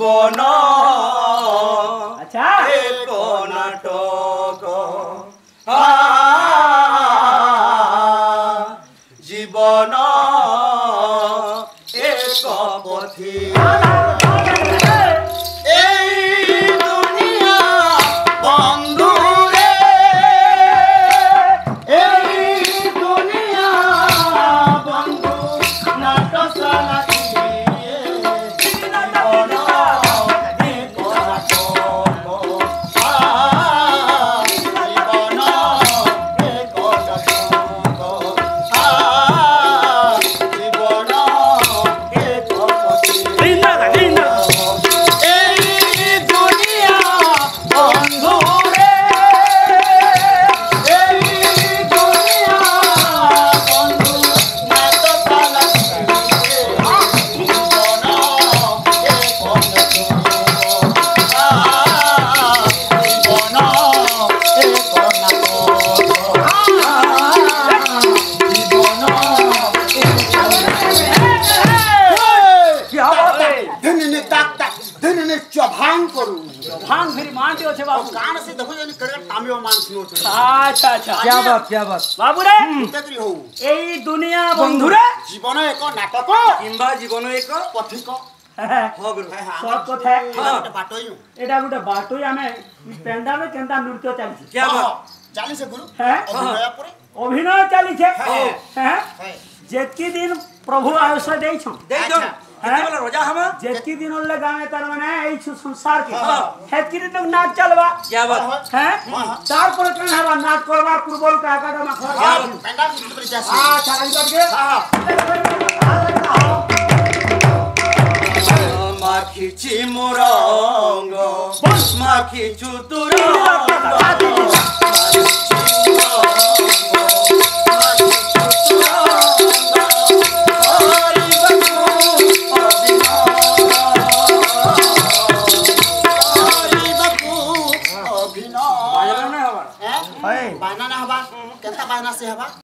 जीवन अच्छा एक नाटक जीवन एक पथी भांग फिर मान दियो छे बाबू कान से देखो ये कर तामियो मान सुनो अच्छा अच्छा क्या बात बाबू रे तेतरी हो एई दुनिया बंधु रे जीवन एक नाटक किंबा जीवन एक पथिक हो गुरु सब कथा गोटे बाटोई एटा गुटे बाटोई हमें पेंडा में केंता नृत्य चली क्या बात चाली से गुरु हैं अभिनय परे अभिनय चली छे हैं है जेतकी दिन प्रभु आयुष देई छ देख दो कितने वाला रोजा हम जेतकी दिन ओले गावे तार माने एई छु संसार के हेतकी दिन नाच चलबा क्या बात हैं तार पर कन हवा नाच करबा पूर्वल का आका में खड़ा पेंडा की जैसे हां चल के माखिची मोरंग माखिचु तुरंग बायना ना हवा केता बायना से हवा